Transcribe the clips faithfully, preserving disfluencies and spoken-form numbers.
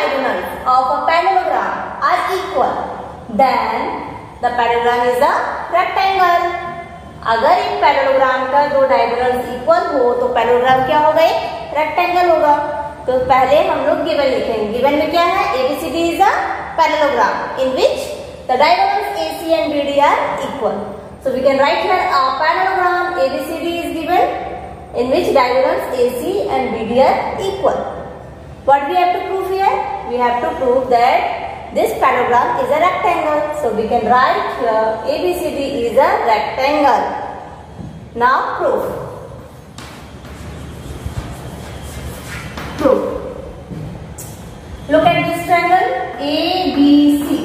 diagonals of a parallelogram are equal, then the parallelogram is a rectangle. अगर एक parallelogram का दो diagonals equal हो तो पैरेललोग्राम क्या होगा? एक रेक्टेंगल होगा. तो पहले हम लोग गिवन लिखेंगे. गिवन में क्या है? A B C D is a parallelogram in which the diagonals A C and B D are equal. So we can write here a parallelogram A B C D is given in which diagonals A C and B D are equal. What we have to prove here? We have to prove that this parallelogram is a rectangle. So we can write here A B C D is a rectangle. Now proof. Proof. Look at this triangle A B C.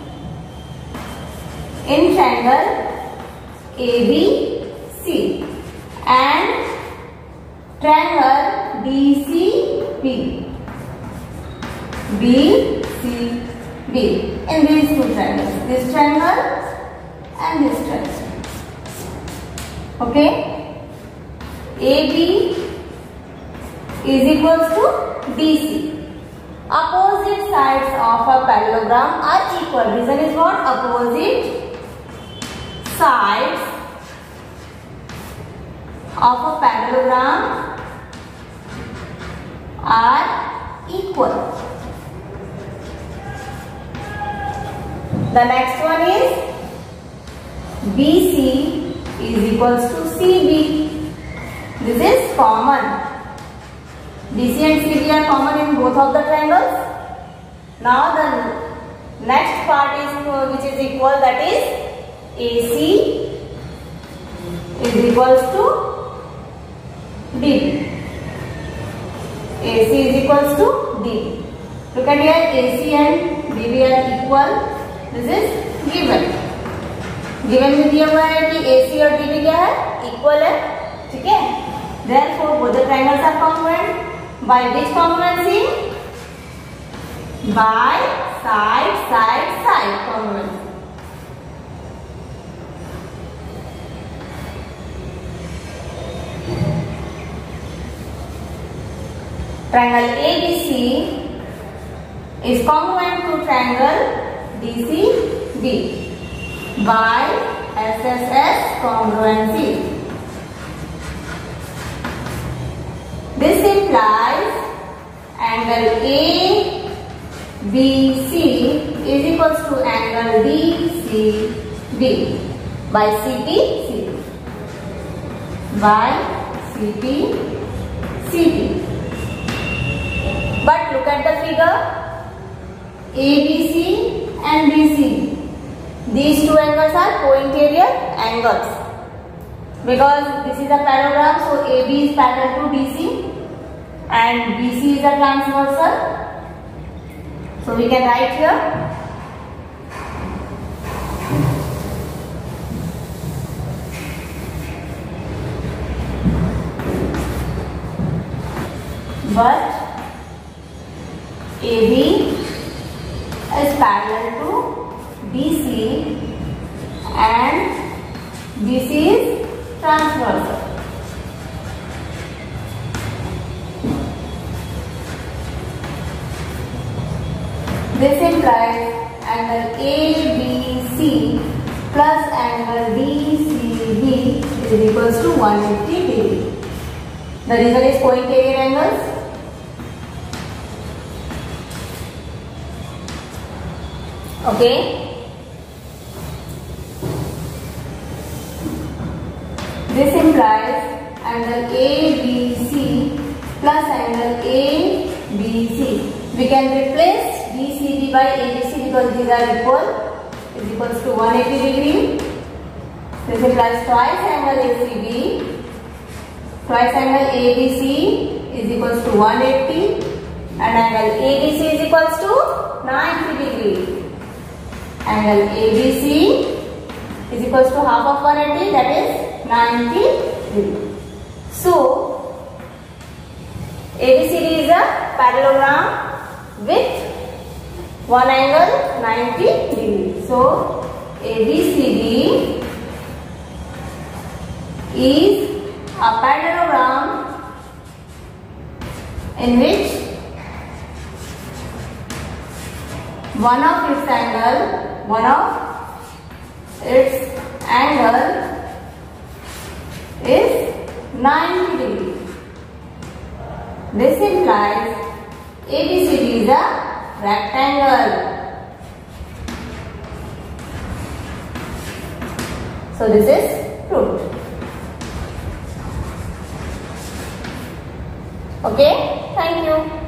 In triangle A B C and triangle D C B. B C B. In these two triangles, this triangle and this triangle. Okay, A B is equals to D C. Opposite sides of a parallelogram are equal. Reason is what? Opposite sides of a parallelogram are equal. The next one is B C is equals to C B. This is common. B C and C B are common in both of the triangles. Now the next part is uh, which is equal, that is A C is equals to D B. A C is equals to D B. Look at here, A C and D B are equal. This is given. Given में दिया हुआ है कि A C और D B क्या है? Equal है. ठीक है? Therefore both the triangles are congruent. By which congruency? By side, side, side congruency. Triangle A B C is congruent to triangle D C B by S S S congruency. This implies angle A B C is equals to angle D C B by C P C B by C P C B. But look at the figure. A B C and D C. These two angles are co-interior angles. Because this is a parallelogram, so A B is parallel to D C and B C is a transversal. So we can write here but A B is parallel to D C and D C is transversal. This implies angle A B C plus angle D C B is equals to one hundred eighty degree. The reason is co-interior angles. Okay. This implies angle A B C plus angle A B C. We can replace D C B by A B C because these are equal. Is equals to one hundred eighty degree. This implies twice angle A C B. Twice angle A B C is equals to one hundred eighty and angle A B C is equals to ninety degree. Angle A B C is equals to half of one hundred eighty, that is ninety degree. So A B C D is a parallelogram with one angle ninety degree. So A B C D is a parallelogram in which one of its angle, one of its angle is ninety degree. This implies A B C D is a rectangle. So this is proved. Okay, thank you.